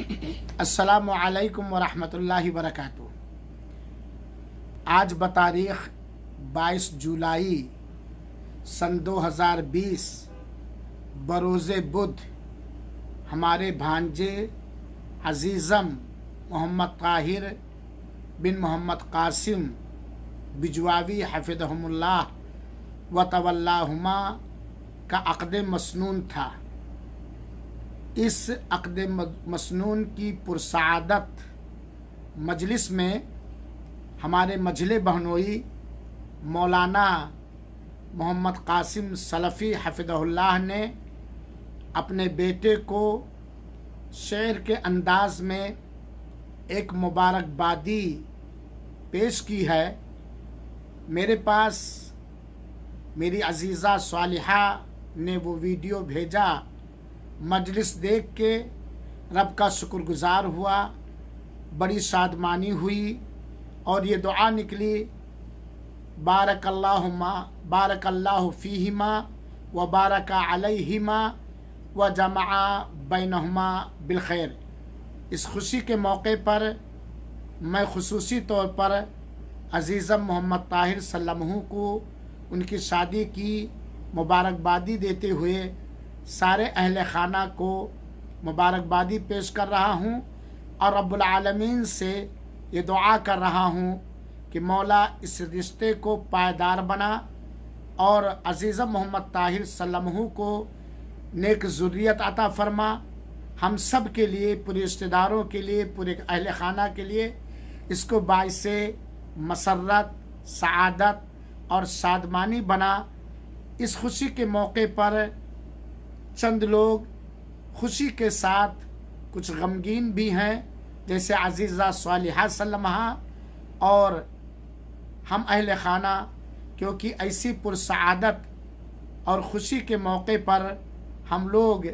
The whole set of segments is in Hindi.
अस्सलामु अलैकुम वरहमतुल्लाहि वबरकातुहू। आज बतारीख़ 22 जुलाई सन 2020 बरोज़े बुध हमारे भांजे अज़ीज़म मोहम्मद ताहिर बिन मोहम्मद कासिम बिजवावी हफ़िज़हुमुल्लाह व तवल्लाहुमा का अक़द मसनून था। इस अक़द मसनून की पुरसादत मजलिस में हमारे मजले बहनोई मौलाना मोहम्मद कासिम सलफ़ी हफ़िज़हुल्लाह ने अपने बेटे को शेर के अंदाज़ में एक मुबारकबादी पेश की है। मेरे पास मेरी अज़ीज़ा सालिहा ने वो वीडियो भेजा। मजलिस देख के रब का शुक्रगुज़ार हुआ, बड़ी शादमानी हुई और ये दुआ निकली, बारकल्लाहु फ़ीहिमा व बारका अलैहिमा व जमा बैनहुमा बिलखैर। इस खुशी के मौके पर मैं खुसूसी तौर पर अज़ीज़म मोहम्मद ताहिर सल्लमहू को उनकी शादी की मुबारकबादी देते हुए सारे अहले खाना को मुबारकबादी पेश कर रहा हूँ और रब्बुल आलमीन से ये दुआ कर रहा हूँ कि मौला इस रिश्ते को पायदार बना और अज़ीज़म मोहम्मद ताहिर सल्लमहू को नेक ज़ुर्रियत अता फरमा। हम सब के लिए, पूरे रिश्तेदारों के लिए, पूरे अहले खाना के लिए इसको बाइसे मसर्रत, सआदत और शादमानी बना। इस खुशी के मौके पर चंद लोग खुशी के साथ कुछ गमगीन भी हैं, जैसे अज़ीज़ा सालिहा सल्लमहा और हम अहले खाना, क्योंकि ऐसी पुरसआदत और खुशी के मौके पर हम लोग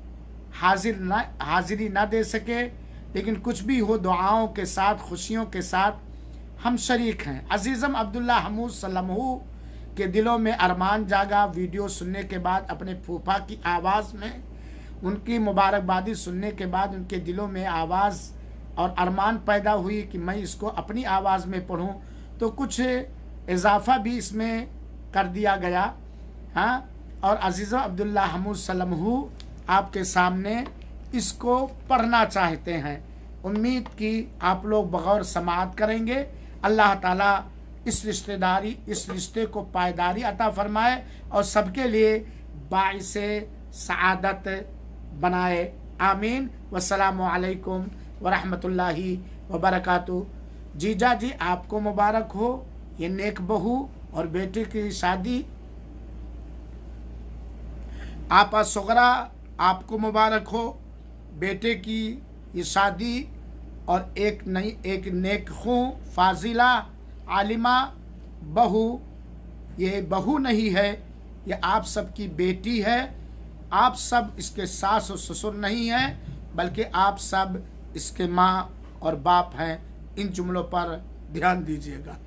हाज़िरी ना दे सके, लेकिन कुछ भी हो दुआओं के साथ, खुशियों के साथ हम शरीक हैं। अज़ीज़म अब्दुल्ला हमूद सल्लमहू के दिलों में अरमान जागा। वीडियो सुनने के बाद, अपने फूफा की आवाज़ में उनकी मुबारकबादी सुनने के बाद उनके दिलों में आवाज़ और अरमान पैदा हुई कि मैं इसको अपनी आवाज़ में पढ़ूं, तो कुछ इजाफ़ा भी इसमें कर दिया गया। हाँ, और अज़ीज़म अब्दुल्ला हमूद सल्लमहू आपके सामने इसको पढ़ना चाहते हैं। उम्मीद की आप लोग बगौर समाअत करेंगे। अल्लाह ताला इस रिश्ते को पायदारी अता फरमाए और सबके लिए बाइसे सआदत बनाए। आमीन। वस्सलामु अलैकुम वरहमतुल्लाहि वबरकातुहू। जीजा जी, आपको मुबारक हो ये नेक बहू और बेटे की शादी। आपा सुगरा, आपको मुबारक हो बेटे की ये शादी और एक नेक खूं फाजिला आलिमा बहू। ये बहू नहीं है, ये आप सबकी बेटी है। आप सब इसके सास और ससुर नहीं हैं, बल्कि आप सब इसके माँ और बाप हैं। इन जुमलों पर ध्यान दीजिएगा।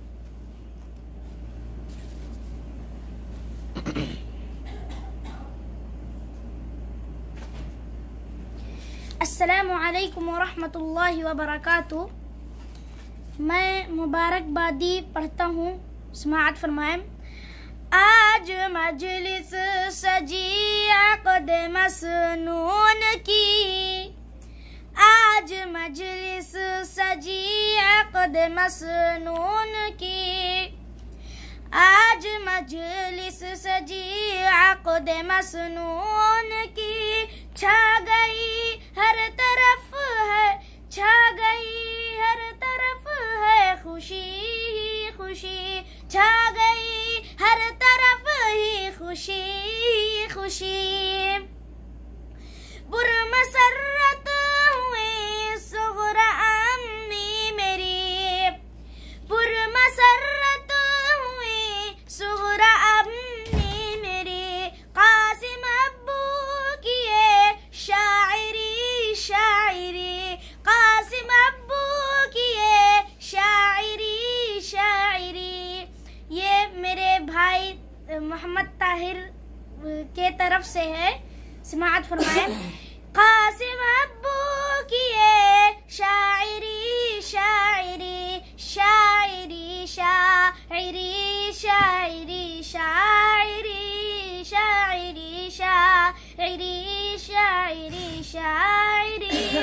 अस्सलामु अलैकुम वरहमतुल्लाहि वबरकातुहू। मैं मुबारकबादी पढ़ता हूँ, समाअत फरमाएं। आज मजलिस सजी अक़द मसनून की, आज मजलिस सजी अक़द मसनून की, आज मजलिस सजी अक़द मसनून की। छा गई हर तरफ है, छा गई हर तरफ है खुशी ही खुशी, छा गई हर तरफ ही खुशी ही खुशी। पुरमसरत हुई सुग़रा अम्मी मेरी, पुरमसरत हुई सुग़रा अम्मी मेरी। कासिम अब्बू किए शायरी शायरी, कासिम अब्बू किए शायरी शायरी। ये मेरे भाई मोहम्मद ताहिर के तरफ से है, समाअत फरमाएं। कासिम अब्बू की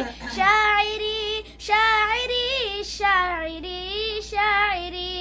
शायरी शायरी शायरी शायरी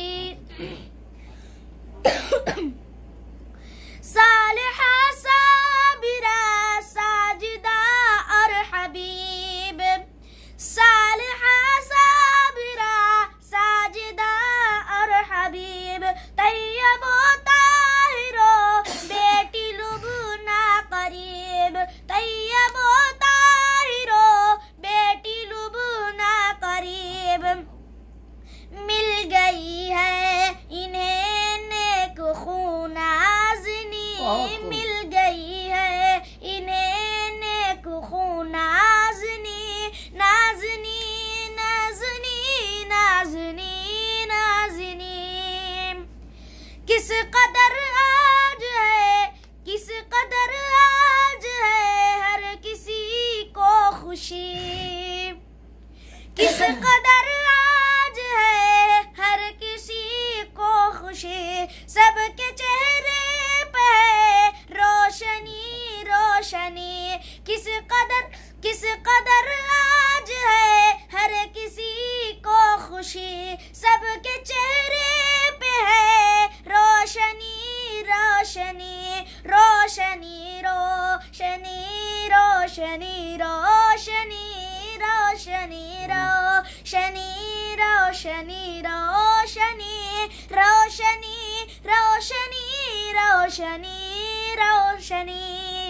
सालिहा साबिरा साजिदा और हबीब सालिहा साबिरा साजिदा और हबीब तैयबो ताहिरो बेटी लुबना करीब तैयबो ताहिरो बेटी लुबना करीब मिल गई है इन्हें नेक खूनाज़नी मिल गई है इन्हें नेक खूनाज़नी नाज़नी नाज़नी नाज़नी नाज़नी किस कदर आज है किस कदर आज है हर किसी को खुशी किस कदर आज है हर किसी को खुशी सबके चेहरे पे है रोशनी रोशनी किस कदर आज है हर किसी को खुशी सबके चेहरे पे है रोशनी रोशनी रोशनी रोशनी रोशनी रोशनी रोशनी रोशनी रोशनी रोशनी रोशनी रोशनी रोशनी रोशनी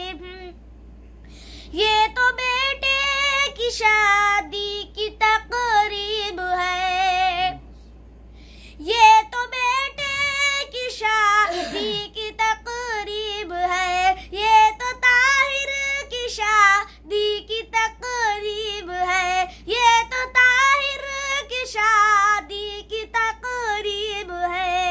ये तो बेटे की शादी की तकरीब है ये तो बेटे की शादी की तकरीब है ये तो ताहिर की शादी की तकरीब है ये तो ताहिर की शादी की तकरीब है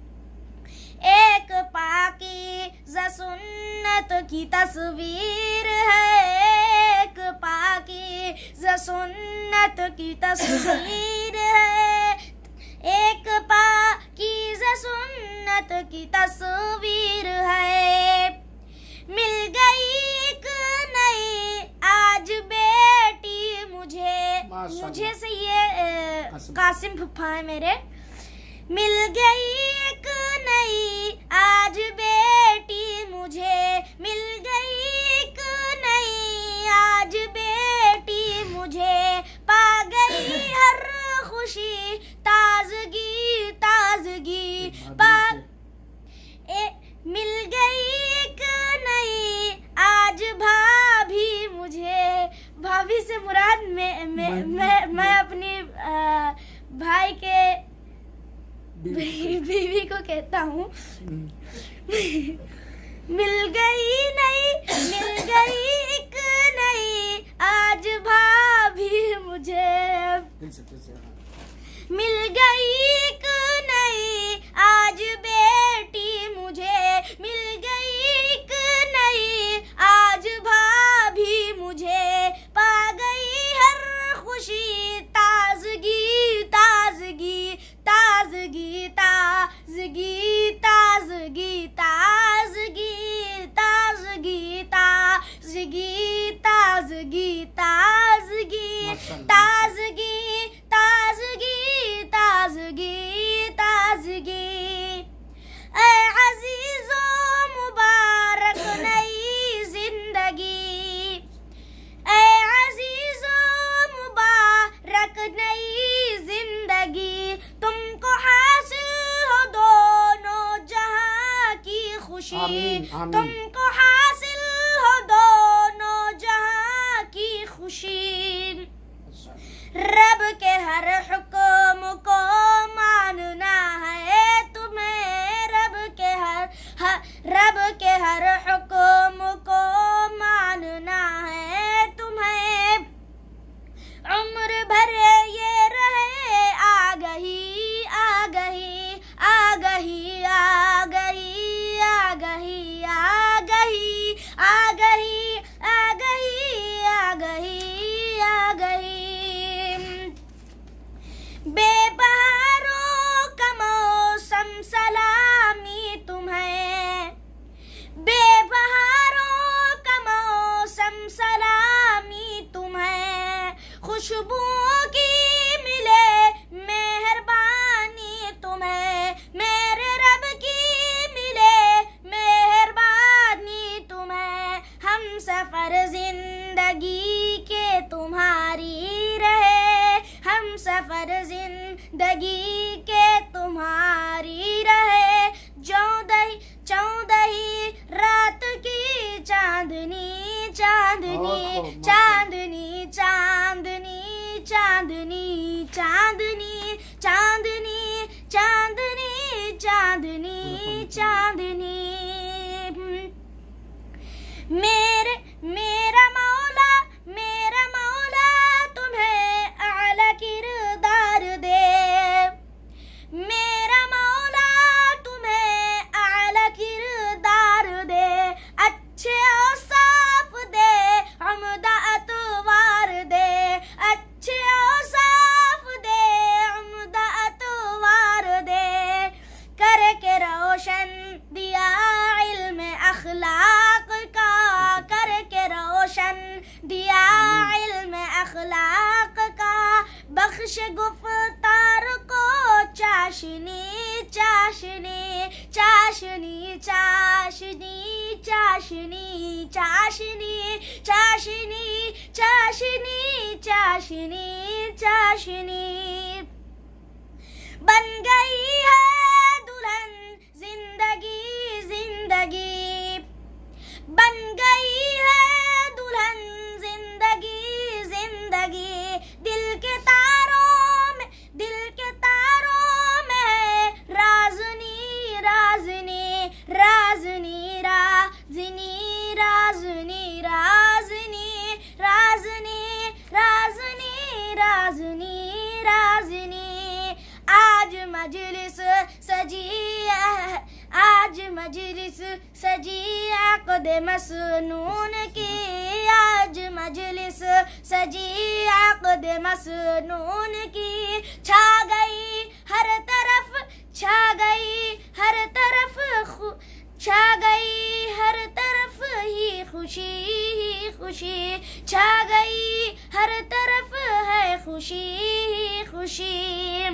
एक पाकीज़ा सुन्नत की तस्वीर है एक पाकीज़ा सुन्नत की तस्वीर है एक पाकीज़ा सुन्नत की तस्वीर है मिल गई एक नई आज बेटी मुझे से ये कासिम फुफा है मेरे मिल गई एक नई आज बेटी मुझे मिल गई एक नई आज बेटी मुझे पा गई हर खुशी ताजगी ताजगी मिल गई एक नई आज भाभी मुझे भाभी से मुराद मैं अपनी भाई के बीवी को कहता हूँ मिल गई एक नई आज भाभी मुझे मिल गई एक नई आज बेटी मुझे मिल गई एक नई आज भाभी मुझे पा गई हर खुशी ताजगी ताजगी ताजगी ताजगी ताजगी ताजगी ताजगी ताजगी ताजगी ताजगी ताजगी ताजगी ताजगी ताजगी ऐ अजीजो मुबारक नई जिंदगी ऐ अजीजो मुबारक नई जिंदगी तुमको हासिल हो दोनों जहां की खुशी तुमको हासिल हो दोनों जहां की खुशी रब के हर हुक्म को मानना है तुम्हें रब के हर हुक्म को मानना है तुम्हें उम्र भर ये रहे आ गई आ गई आ गई आ गई आ गई आ गई आ गई आ गई आ गई आ गई बेबहा खुशबू की मिले मेहरबानी तुम्हें, मेरे रब की मिले मेहरबानी तुम्हें। हम सफर जिंदगी के तुम्हारी रहे, हम सफर जिंदगी के तुम्हारी रहे। चौदही रात की चांदनी चांदनी चांदनी चांदनी चांदनी चांदनी चांदनी चांदनी चांदनी चांदनी। मेरा मौला तुम्हें आला किरदार दे, मेरा मौला तुम्हें आला किरदार दे। अच्छे औसाफ दे, उम्दा अतवार दे, अच्छे औसाफ दे, उम्दा अतवार दे। करके रोशन दिया इल्म अखलाक का, करके रोशन दिया इल्म अखलाक का। बख्श गुफ्तार को चाशनी चाशनी चाशनी चाशनी चाशनी चाशनी चाशनी चाशनी चाशनी चाशनी। बन गई है दुल्हन जिंदगी जिंदगी, बन गई है दुल्हन जिंदगी जिंदगी। दिल के तारों में है राज़नी राज़नी राज़नी राज़नी राज़नी राज़नी राज़नी राज़नी राज़नी राज़नी। आज मजलिस सजी आक़द मसनून की, आज मजलिस सजी आक़द मसनून की। छा गई हर तरफ, छा गई हर तरफ, छा गई हर तरफ ही खुशी ही खुशी, छा गई हर तरफ है खुशी ही खुशी।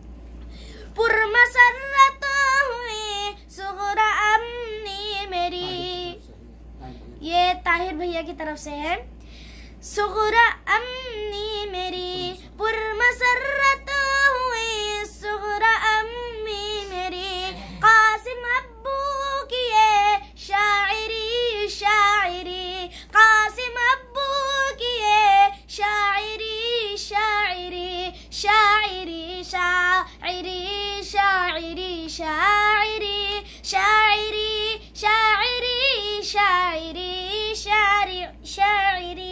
पुरमसरत हुई सुग़रा अम्नी मेरी, ये ताहिर भैया की तरफ से है। सुग़रा अम्नी मेरी, पुरमसरत हुई सुग़रा अम्मी मेरी। कासिम अब्बू की ये शायरी शायरी, कासिम अब्बू की ये शायरी शायरी शायरी शायरी शायरी शायरी शायरी शायरी शायरी शायरी।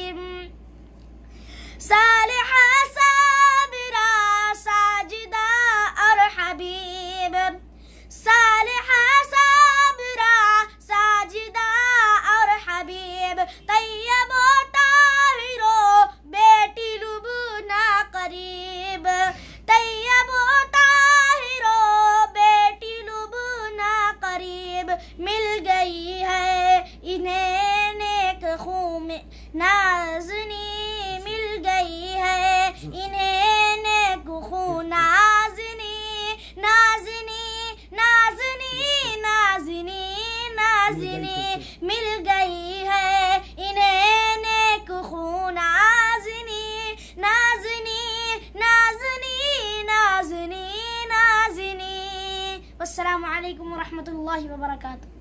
सालिहा साबिरा साजिदा और हबीब, सालिहा साबिरा साजिदा और हबीब। तैयबो ताहिरो बेटी लुबना करीब, तैयबो ताहिरो बेटी लुबना करीब। मिल गई है इन्हें नेक खूम नाज़नी, मिल गई है इन्हें नेक खूम नाज़नी नाज़नी नाज़नी नाज़नी नाज़नी। मिल गई है इन्हें नेक खून नाज़नी नाज़नी नाज़नी नाज़नी नाज़नी। वस्सलामु अलैकुम व रहमतुल्लाहि व बरकातुहू।